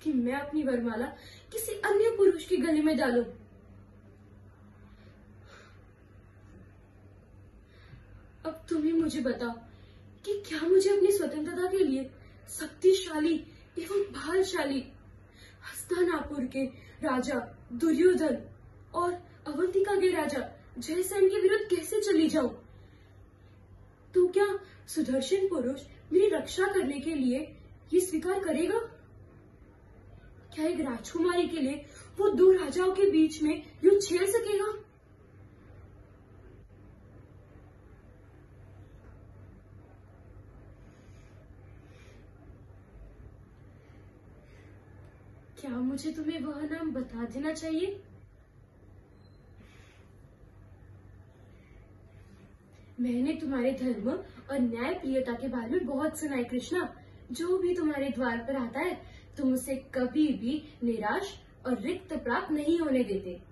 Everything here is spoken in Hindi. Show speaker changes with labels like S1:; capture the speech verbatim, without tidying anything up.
S1: कि मैं अपनी वरमाला किसी अन्य पुरुष की गले में डालूं। अब तुम ही मुझे बताओ कि क्या मुझे अपनी स्वतंत्रता के लिए शक्तिशाली एवं भालशाली हस्तिनापुर के राजा दुर्योधन और अवंतिका के राजा जयसेन के विरुद्ध कैसे चली जाऊं? तो क्या सुदर्शन पुरुष मेरी रक्षा करने के लिए ये स्वीकार करेगा? क्या एक राजकुमारी के लिए वो दो राजाओं के बीच में युद्ध छेड़ सकेगा? क्या मुझे तुम्हें वह नाम बता देना चाहिए? मैंने तुम्हारे धर्म और न्याय प्रियता के बारे में बहुत सुना है कृष्णा। जो भी तुम्हारे द्वार पर आता है तुम उसे कभी भी निराश और रिक्त प्राप्त नहीं होने देते।